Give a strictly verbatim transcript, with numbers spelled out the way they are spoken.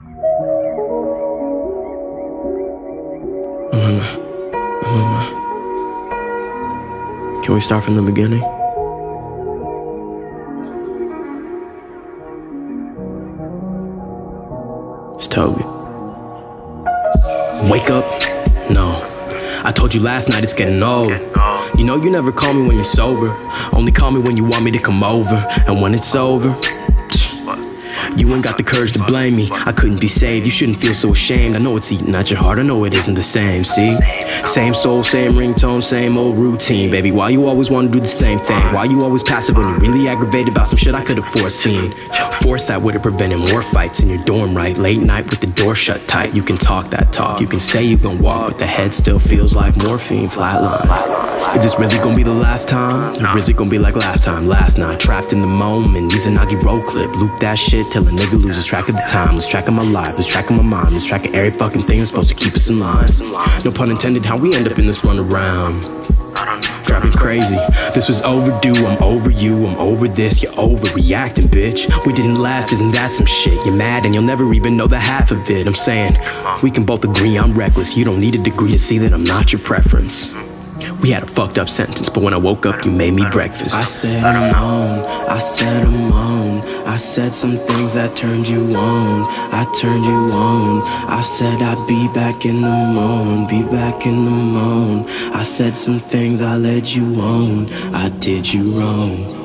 Mama, Mama, can we start from the beginning? It's ToBy. Wake up? No. I told you last night it's getting old. You know you never call me when you're sober. Only call me when you want me to come over. And when it's over, you ain't got the courage to blame me. I couldn't be saved, you shouldn't feel so ashamed. I know it's eating at your heart, I know it isn't the same, see? Same soul, same ringtone, same old routine. Baby, why you always wanna do the same thing? Why you always passive when you're really aggravated about some shit I could've foreseen? Foresight would've prevented more fights in your dorm, right? Late night with the door shut tight. You can talk that talk, you can say you gon' walk, but the head still feels like morphine, flatline. Is this really gonna be the last time? Or is it gonna be like last time, last night? Trapped in the moment, Izanagi roll clip. Loop that shit till a nigga loses track of the time. Lose track of my life, lose track of my mind, lose track of every fucking thing that's supposed to keep us in line. No pun intended, how we end up in this run around. Driving crazy, this was overdue. I'm over you, I'm over this. You're overreacting, bitch. We didn't last, isn't that some shit? You're mad and you'll never even know the half of it. I'm saying, we can both agree I'm reckless. You don't need a degree to see that I'm not your preference. We had a fucked up sentence, but when I woke up, you made me breakfast. I said I'm on, I said I'm on. I said some things that turned you on, I turned you on. I said I'd be back in the moon, be back in the moon. I said some things I led you on, I did you wrong.